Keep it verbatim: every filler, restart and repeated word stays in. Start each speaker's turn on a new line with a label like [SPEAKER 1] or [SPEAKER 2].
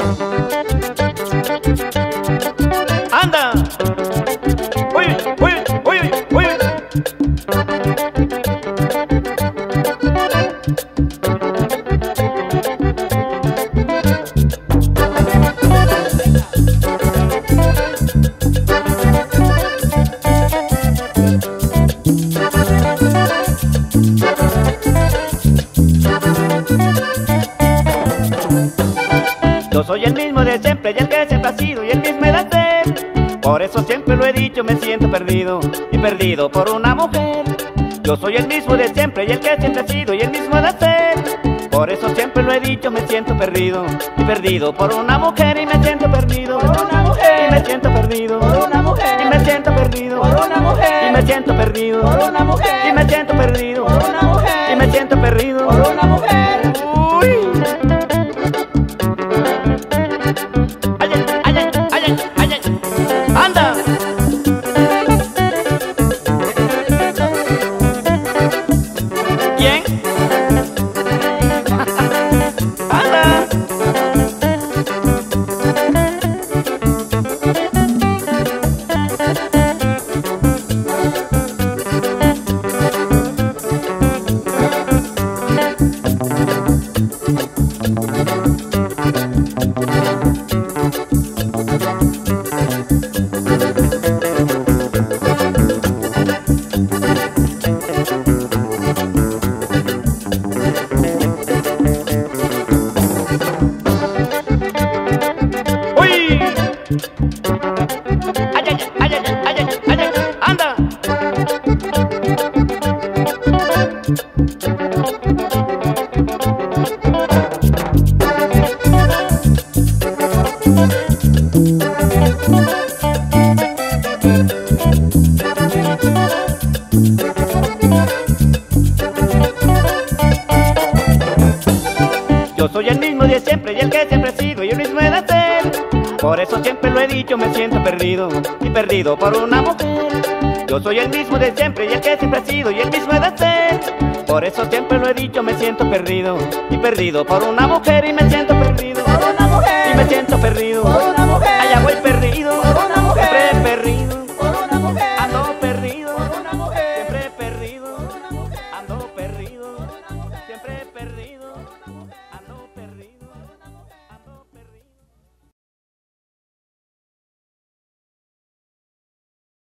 [SPEAKER 1] ¡Anda! ¡Uy, uy, uy, uy! Yo soy el mismo de siempre y el que siempre ha sido y el mismo he de ser. Por eso siempre lo he dicho, me siento perdido y perdido por una mujer. Yo soy el mismo de siempre y el que siempre ha sido y el mismo he de ser. Por eso siempre lo he dicho, me siento perdido y perdido por una mujer y me siento perdido por una mujer y me siento perdido por una mujer y me siento perdido por una mujer y me siento perdido por una mujer y me siento perdido por una mujer y me siento perdido por una mujer. Uy. Ay, ay, ay, ay, ay, ay. ¡Anda! ¿Quién? ¡Anda! Ay, ay, ay, ay, ay, ay, ay, ay, anda. Yo soy el mismo de siempre y el que siempre he sido y el mismo he de ser. Por eso siempre lo he dicho, me siento perdido y perdido por una mujer. Yo soy el mismo de siempre y el que siempre he sido y el mismo he de ser. Por eso siempre lo he dicho, me siento perdido y perdido por una mujer y me siento perdido por una mujer y me siento perdido por una mujer. Allá voy